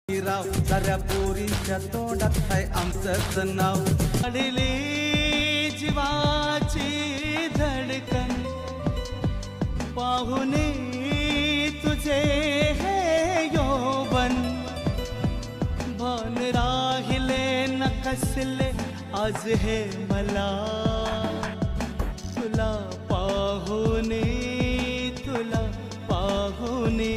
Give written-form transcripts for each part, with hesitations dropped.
राव साऱ्या पोरींच्या तोंडात आहे आमचंच नाव. अडली जीवाची धडकन पाहुणे तुझे हे यौवन भान राहिले न कसले आज हे मला तुला पाहुणे तुला पाहुणे.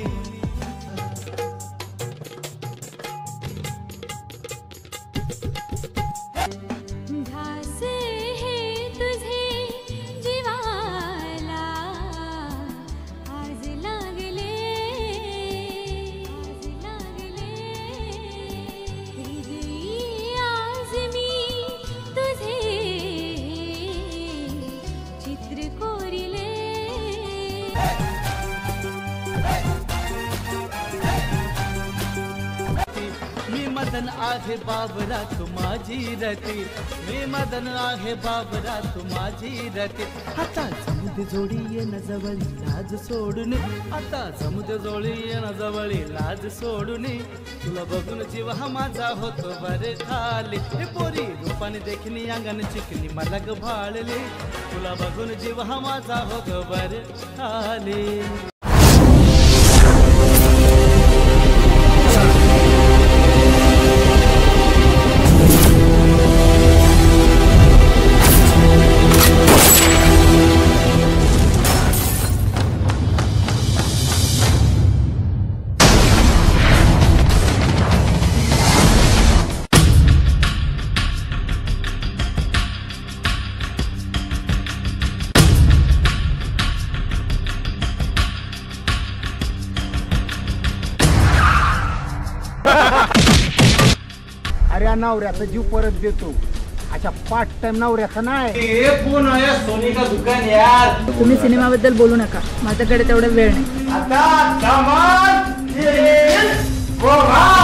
मदन आहे बाबरा तू माझी रती मी मदन आहे बाबरा तू माझी रती. आता समुद्र जोडी ये न जवळी लाज सोडून आता समुद्र जोडी ये न जवळी लाज सोडून तुला बघून जीव हा माझा होतो बरे खाली. पोरी रूपाने देखणी अंगण चिकनी मला ग भाळली तुला बघून जीव हा माझा होतो बरे खाली. अरे नवऱ्याचा जीव परत देतो अच्छा पार्ट टाइम नवऱ्याचा नाही. कोण आहे सोनी का दुकान यार. तुम्ही सिनेमाबद्दल बोलू नका माझ्याकडे तेवढा वेळ नाही. आता